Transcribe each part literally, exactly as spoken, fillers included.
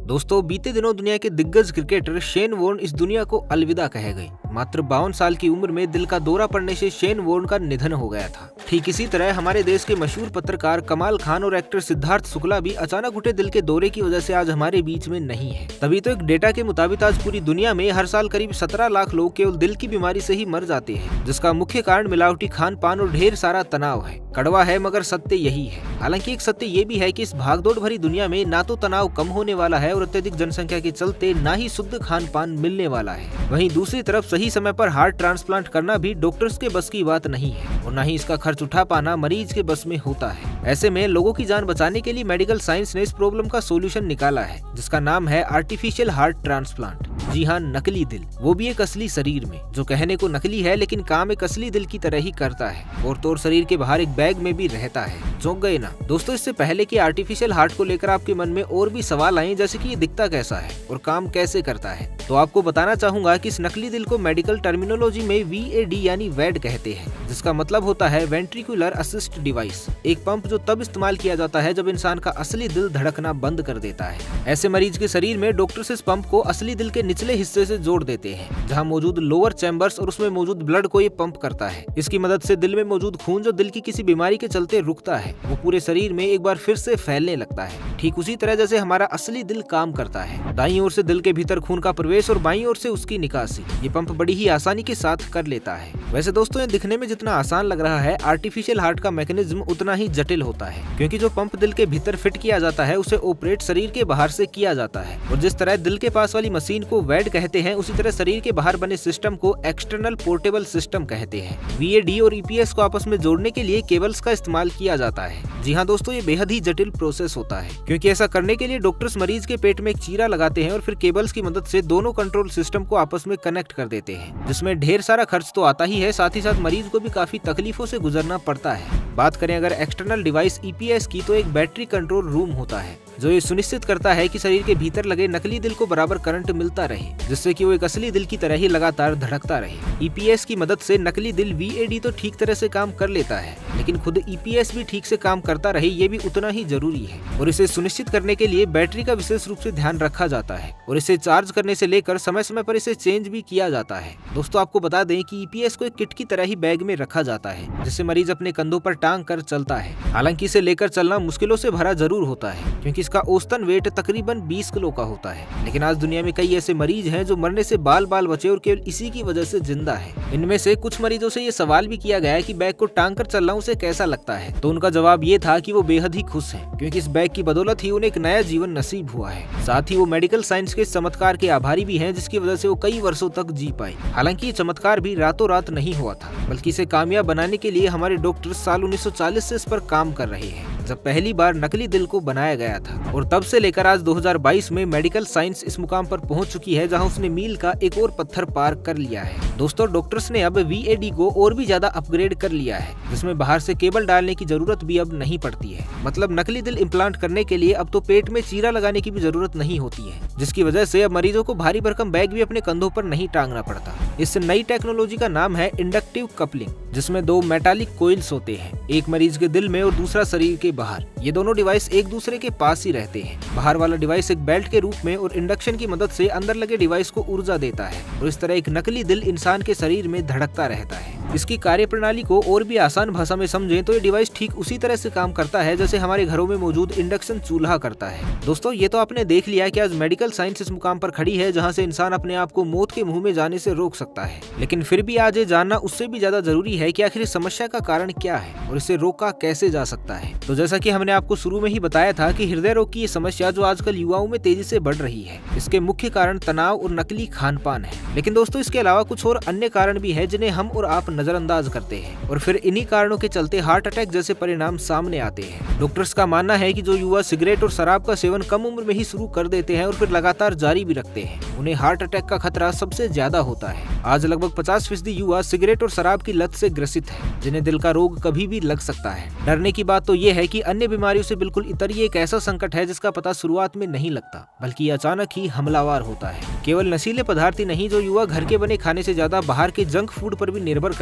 दोस्तों, बीते दिनों दुनिया के दिग्गज क्रिकेटर शेन वॉर्न इस दुनिया को अलविदा कह गए। मात्र बावन साल की उम्र में दिल का दौरा पड़ने से शेन वॉर्न का निधन हो गया था। ठीक इसी तरह हमारे देश के मशहूर पत्रकार कमाल खान और एक्टर सिद्धार्थ शुक्ला भी अचानक उठे दिल के दौरे की वजह से आज हमारे बीच में नहीं है। तभी तो एक डेटा के मुताबिक आज पूरी दुनिया में हर साल करीब सत्रह लाख लोग केवल दिल की बीमारी से ही मर जाते हैं, जिसका मुख्य कारण मिलावटी खान पान और ढेर सारा तनाव है। कड़वा है मगर सत्य यही है। हालांकि एक सत्य ये भी है कि इस भागदौड़ भरी दुनिया में ना तो तनाव कम होने वाला है और अत्यधिक जनसंख्या के चलते ना ही शुद्ध खान पान मिलने वाला है। वहीं दूसरी तरफ सही समय पर हार्ट ट्रांसप्लांट करना भी डॉक्टर्स के बस की बात नहीं है और न ही इसका खर्च उठा पाना मरीज के बस में होता है। ऐसे में लोगों की जान बचाने के लिए मेडिकल साइंस ने इस प्रॉब्लम का सोल्यूशन निकाला है, जिसका नाम है आर्टिफिशियल हार्ट ट्रांसप्लांट। जी हाँ, नकली दिल, वो भी एक असली शरीर में, जो कहने को नकली है लेकिन काम एक असली दिल की तरह ही करता है और तो और शरीर के बाहर एक बैग में भी रहता है। चौंक गए ना दोस्तों? इससे पहले कि आर्टिफिशियल हार्ट को लेकर आपके मन में और भी सवाल आए, जैसे कि ये दिखता कैसा है और काम कैसे करता है, तो आपको बताना चाहूंगा कि इस नकली दिल को मेडिकल टर्मिनोलॉजी में वी ए डी यानी वैड कहते हैं, जिसका मतलब होता है वेंट्रिकुलर असिस्ट डिवाइस। एक पंप जो तब इस्तेमाल किया जाता है जब इंसान का असली दिल धड़कना बंद कर देता है। ऐसे मरीज के शरीर में डॉक्टर्स इस पंप को असली दिल के निचले हिस्से से जोड़ देते हैं, जहां मौजूद लोअर चैम्बर्स और उसमें मौजूद ब्लड को ये पंप करता है। इसकी मदद से दिल में मौजूद खून जो दिल की किसी बीमारी के चलते रुकता है, वो पूरे शरीर में एक बार फिर से फैलने लगता है, ठीक उसी तरह जैसे हमारा असली दिल काम करता है। दाईं ओर से दिल के भीतर खून का प्रवेश और बाईं ओर से उसकी निकासी, ये पंप बड़ी ही आसानी के साथ कर लेता है। वैसे दोस्तों, ये दिखने में जितना आसान लग रहा है, आर्टिफिशियल हार्ट का मैकेनिज्म उतना ही जटिल होता है, क्योंकि जो पंप दिल के भीतर फिट किया जाता है उसे ऑपरेट शरीर के बाहर से किया जाता है। और जिस तरह दिल के पास वाली मशीन को वैड कहते हैं, उसी तरह शरीर के बाहर बने सिस्टम को एक्सटर्नल पोर्टेबल सिस्टम कहते हैं। वी ए डी और ई पी एस को आपस में जोड़ने के लिए केबल्स का इस्तेमाल किया जाता है। जी हाँ दोस्तों, ये बेहद ही जटिल प्रोसेस होता है, क्योंकि ऐसा करने के लिए डॉक्टर्स मरीज के पेट में एक चीरा लगाते हैं और फिर केबल्स की मदद से दोनों कंट्रोल सिस्टम को आपस में कनेक्ट कर देते हैं, जिसमें ढेर सारा खर्च तो आता ही है, साथ ही साथ मरीज को भी काफी तकलीफों से गुजरना पड़ता है। बात करें अगर external device E P S की, तो एक बैटरी कंट्रोल रूम होता है जो ये सुनिश्चित करता है कि शरीर के भीतर लगे नकली दिल को बराबर करंट मिलता रहे, जिससे कि वो एक असली दिल की तरह ही लगातार धड़कता रहे। ई पी एस की मदद से नकली दिल वी ए डी तो ठीक तरह से काम कर लेता है, लेकिन खुद ई पी एस भी ठीक से काम करता रहे, ये भी उतना ही जरूरी है। और इसे सुनिश्चित करने के लिए बैटरी का विशेष रूप से ध्यान रखा जाता है और इसे चार्ज करने से लेकर समय समय पर इसे चेंज भी किया जाता है। दोस्तों, आपको बता दें कि ई पी एस को एक किट की तरह ही बैग में रखा जाता है, जिससे मरीज अपने कंधों पर टांग कर चलता है। हालांकि इसे लेकर चलना मुश्किलों से भरा जरूर होता है, क्योंकि इसका औसतन वेट तकरीबन बीस किलो का होता है। लेकिन आज दुनिया में कई ऐसे मरीज हैं जो मरने से बाल बाल बचे और केवल इसी की वजह से जिंदा है। इनमें से कुछ मरीजों से ये सवाल भी किया गया है कि बैग को टांग कर चलना उसे कैसा लगता है, तो उनका जवाब ये था कि वो बेहद ही खुश हैं, क्योंकि इस बैग की बदौलत ही उन्हें एक नया जीवन नसीब हुआ है। साथ ही वो मेडिकल साइंस के चमत्कार के आभारी भी हैं, जिसकी वजह से वो कई वर्षों तक जी पाए। हालांकि ये चमत्कार भी रातों रात नहीं हुआ था, बल्कि इसे कामयाब बनाने के लिए हमारे डॉक्टर साल उन्नीस सौ चालीस से इस पर काम कर रहे हैं, जब पहली बार नकली दिल को बनाया गया था। और तब से लेकर आज दो हज़ार बाईस में मेडिकल साइंस इस मुकाम पर पहुंच चुकी है, जहां उसने मील का एक और पत्थर पार कर लिया है। दोस्तों, डॉक्टर्स ने अब वी ए डी को और भी ज्यादा अपग्रेड कर लिया है, जिसमें बाहर से केबल डालने की जरूरत भी अब नहीं पड़ती है। मतलब नकली दिल इम्प्लांट करने के लिए अब तो पेट में चीरा लगाने की भी जरूरत नहीं होती है, जिसकी वजह से अब मरीजों को भारी भरकम बैग भी अपने कंधों पर नहीं टांगना पड़ता। इस नई टेक्नोलॉजी का नाम है इंडक्टिव कपलिंग, जिसमें दो मेटालिक कोइल्स होते हैं, एक मरीज के दिल में और दूसरा शरीर के बाहर। ये दोनों डिवाइस एक दूसरे के पास ही रहते हैं। बाहर वाला डिवाइस एक बेल्ट के रूप में और इंडक्शन की मदद से अंदर लगे डिवाइस को ऊर्जा देता है और इस तरह एक नकली दिल इंसान के शरीर में धड़कता रहता है। इसकी कार्यप्रणाली को और भी आसान भाषा में समझें तो ये डिवाइस ठीक उसी तरह से काम करता है जैसे हमारे घरों में मौजूद इंडक्शन चूल्हा करता है। दोस्तों, ये तो आपने देख लिया कि आज मेडिकल साइंस इस मुकाम पर खड़ी है जहां से इंसान अपने आप को मौत के मुंह में जाने से रोक सकता है। लेकिन फिर भी आज ये जानना उससे भी ज्यादा जरूरी है कि आखिर इस समस्या का कारण क्या है और इसे रोका कैसे जा सकता है। तो जैसा कि हमने आपको शुरू में ही बताया था कि हृदय रोग की ये समस्या जो आजकल युवाओं में तेजी से बढ़ रही है, इसके मुख्य कारण तनाव और नकली खान पान है। लेकिन दोस्तों, इसके अलावा कुछ और अन्य कारण भी है जिन्हें हम और आप नजरअंदाज करते हैं और फिर इन्हीं कारणों के चलते हार्ट अटैक जैसे परिणाम सामने आते हैं। डॉक्टर्स का मानना है कि जो युवा सिगरेट और शराब का सेवन कम उम्र में ही शुरू कर देते हैं और फिर लगातार जारी भी रखते हैं, उन्हें हार्ट अटैक का खतरा सबसे ज्यादा होता है। आज लगभग पचास फीसदी युवा सिगरेट और शराब की लत से ग्रसित है, जिन्हें दिल का रोग कभी भी लग सकता है। डरने की बात तो ये है कि अन्य बीमारियों से बिल्कुल इतर ये एक ऐसा संकट है जिसका पता शुरुआत में नहीं लगता, बल्कि अचानक ही हमलावर होता है। केवल नशीले पदार्थ ही नहीं, जो युवा घर के बने खाने से ज्यादा बाहर के जंक फूड पर भी निर्भर कर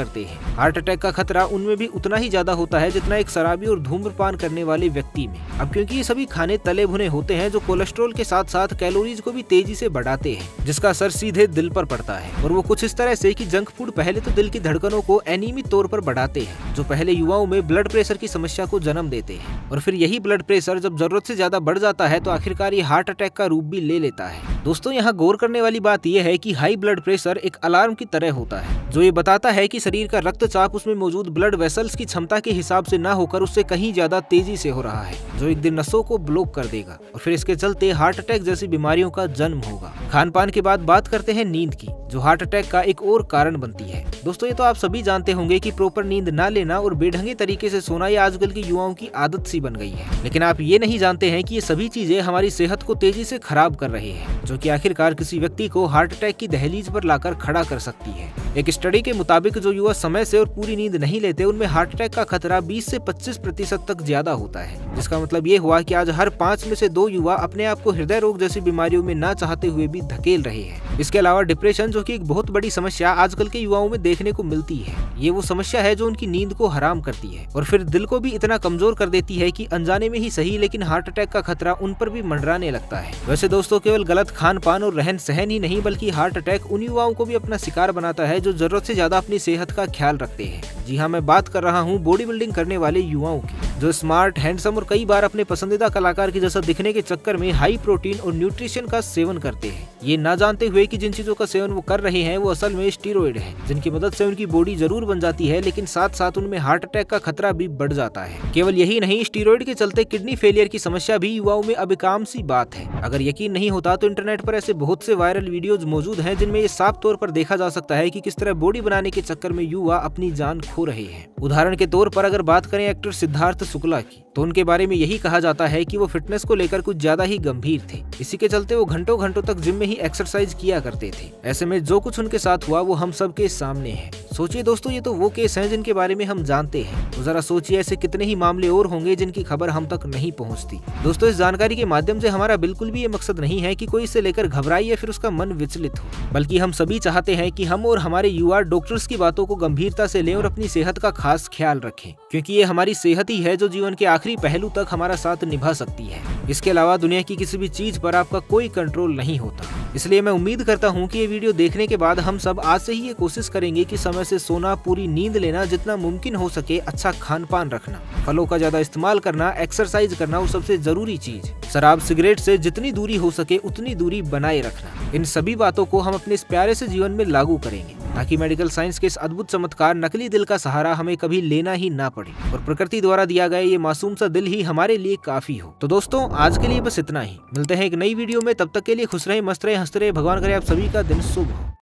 करते हैं। हार्ट अटैक का खतरा उनमें भी उतना ही ज्यादा होता है जितना एक शराबी और धूम्रपान करने वाले व्यक्ति में। अब क्योंकि ये सभी खाने तले भुने होते हैं जो कोलेस्ट्रॉल के साथ साथ कैलोरीज को भी तेजी से बढ़ाते हैं, जिसका असर सीधे दिल पर पड़ता है। और वो कुछ इस तरह से कि जंक फूड पहले तो दिल की धड़कनों को अनियमित तौर पर बढ़ाते हैं, जो पहले युवाओं में ब्लड प्रेशर की समस्या को जन्म देते हैं। और फिर यही ब्लड प्रेशर जब जरूरत से ज्यादा बढ़ जाता है तो आखिरकार ये हार्ट अटैक का रूप भी ले लेता है। दोस्तों, यहाँ गौर करने वाली बात यह है कि हाई ब्लड प्रेशर एक अलार्म की तरह होता है, जो ये बताता है कि शरीर का रक्तचाप उसमें मौजूद ब्लड वेसल्स की क्षमता के हिसाब से ना होकर उससे कहीं ज्यादा तेजी से हो रहा है, जो एक दिन नसों को ब्लॉक कर देगा और फिर इसके चलते हार्ट अटैक जैसी बीमारियों का जन्म होगा। खान पान के बाद बात करते हैं नींद की, जो हार्ट अटैक का एक और कारण बनती है। दोस्तों, ये तो आप सभी जानते होंगे कि प्रॉपर नींद ना लेना और बेढंगे तरीके से सोना ये आजकल की युवाओं की आदत सी बन गई है। लेकिन आप ये नहीं जानते हैं कि ये सभी चीजें हमारी सेहत को तेजी से खराब कर रही है, जो कि आखिरकार किसी व्यक्ति को हार्ट अटैक की दहलीज पर लाकर खड़ा कर सकती है। एक स्टडी के मुताबिक जो युवा समय से और पूरी नींद नहीं लेते उनमें हार्ट अटैक का खतरा बीस से पच्चीस प्रतिशत तक ज्यादा होता है, जिसका मतलब ये हुआ कि आज हर पाँच में से दो युवा अपने आप को हृदय रोग जैसी बीमारियों में ना चाहते हुए भी धकेल रहे हैं। इसके अलावा डिप्रेशन, जो कि एक बहुत बड़ी समस्या आजकल के युवाओं में देखने को मिलती है, ये वो समस्या है जो उनकी नींद को हराम करती है और फिर दिल को भी इतना कमजोर कर देती है कि अनजाने में ही सही लेकिन हार्ट अटैक का खतरा उन पर भी मंडराने लगता है। वैसे दोस्तों, केवल गलत खान पान और रहन सहन ही नहीं बल्कि हार्ट अटैक उन युवाओं को भी अपना शिकार बनाता है जो जरूरत से ज्यादा अपनी सेहत का ख्याल रखते हैं। जी हाँ, मैं बात कर रहा हूँ बॉडी बिल्डिंग करने वाले युवाओं की, जो स्मार्ट, हैंडसम और कई बार अपने पसंदीदा कलाकार के जैसा दिखने के चक्कर में हाई प्रोटीन और न्यूट्रिशन का सेवन करते हैं, ये ना जानते हुए कि जिन चीजों का सेवन वो कर रहे हैं वो असल में स्टीरॉयड है, जिनकी मदद से उनकी बॉडी जरूर बन जाती है लेकिन साथ साथ उनमें हार्ट अटैक का खतरा भी बढ़ जाता है। केवल यही नहीं, स्टीरॉयड के चलते किडनी फेलियर की समस्या भी युवाओं में अब एक आम सी बात है। अगर यकीन नहीं होता तो इंटरनेट पर ऐसे बहुत से वायरल वीडियोज मौजूद हैं जिनमें ये साफ तौर पर देखा जा सकता है कि किस तरह बॉडी बनाने के चक्कर में युवा अपनी जान खो रहे हैं। उदाहरण के तौर पर अगर बात करें एक्टर सिद्धार्थ शुक्ला की, तो उनके बारे में यही कहा जाता है कि वो फिटनेस को लेकर कुछ ज्यादा ही गंभीर थे। इसी के चलते वो घंटों घंटों तक जिम में ही एक्सरसाइज किया करते थे। ऐसे में जो कुछ उनके साथ हुआ वो हम सब के सामने है। सोचिए दोस्तों, ये तो वो केस हैं जिनके बारे में हम जानते हैं, तो जरा सोचिए ऐसे कितने ही मामले और होंगे जिनकी खबर हम तक नहीं पहुंचती। दोस्तों, इस जानकारी के माध्यम से हमारा बिल्कुल भी ये मकसद नहीं है कि कोई इसे लेकर घबराए या फिर उसका मन विचलित हो, बल्कि हम सभी चाहते हैं कि हम और हमारे युवा डॉक्टर्स की बातों को गंभीरता से लें और अपनी सेहत का खास ख्याल रखें, क्योंकि ये हमारी सेहत ही है जो जीवन के आखिरी पहलू तक हमारा साथ निभा सकती है। इसके अलावा दुनिया की किसी भी चीज पर आपका कोई कंट्रोल नहीं होता। इसलिए मैं उम्मीद करता हूँ कि ये वीडियो देखने के बाद हम सब आज से ही ये कोशिश करेंगे कि समय से सोना, पूरी नींद लेना, जितना मुमकिन हो सके अच्छा खान पान रखना, फलों का ज्यादा इस्तेमाल करना, एक्सरसाइज करना और सबसे जरूरी चीज शराब सिगरेट से जितनी दूरी हो सके उतनी दूरी बनाए रखना। इन सभी बातों को हम अपने इस प्यारे से जीवन में लागू करेंगे ताकि मेडिकल साइंस के इस अद्भुत चमत्कार नकली दिल का सहारा हमें कभी लेना ही ना पड़े और प्रकृति द्वारा दिया गया ये मासूम सा दिल ही हमारे लिए काफी हो। तो दोस्तों, आज के लिए बस इतना ही। मिलते हैं एक नई वीडियो में, तब तक के लिए खुश रहे, मस्त रहे, हंसते रहे। भगवान करे आप सभी का दिन शुभ हो।